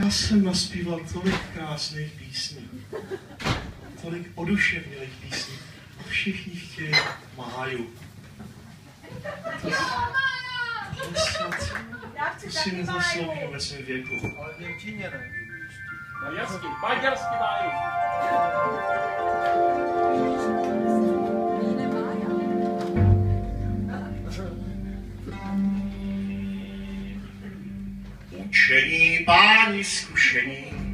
Já jsem naspíval tolik krásných písní, tolik oduševnělých písní a všichni chtějí Máju. To si nezasloužím ve svém věku. Ale v němčině ne. Maďarsky Máju. Učení páni zkušení,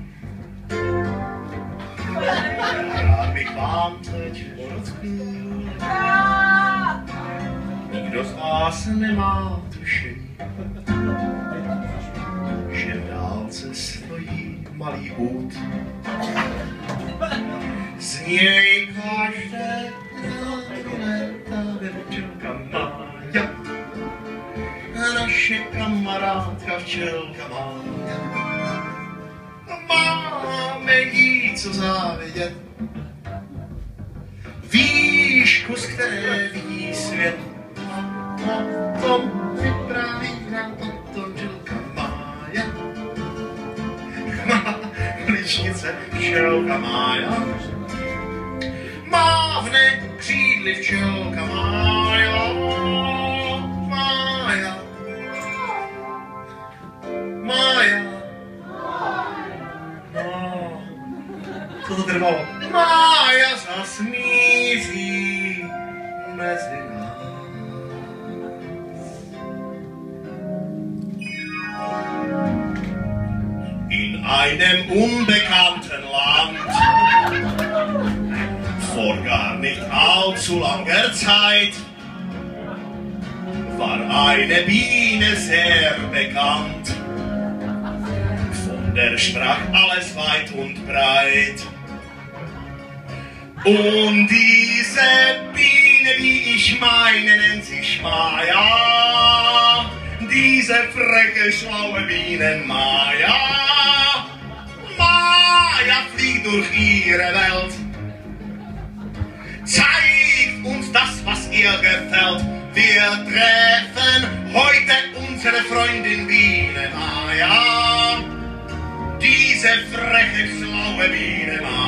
rád bych vám teď podotknul. Nikdo z vás nemá tušení, že v dálce stojí malý út. Z něj každé ta včelka Mája, naše kamarádka včelka Mája. Máme jí co závidět, výšku, z které vidí svět. O tom vypráví nám o tom včelka Mája. Ličnice včelka Mája, mávne křídly včelka Mája. Mája, Mája, no, co to trvalo? Mája zasmíří mezi nás. In einem unbekannten Land vor gar nicht allzu langer Zeit war eine Biene sehr bekannt. Von der sprach alles weit und breit. Und diese Biene, die ich meine, nennt sich Maja. Diese freche, schlaue Biene Maja. Maja fliegt durch ihre Welt, zeigt uns das, was ihr gefällt. Wir treffen heute unsere Freundin Biene Maja. Diese freche, schlaue Biene Maja.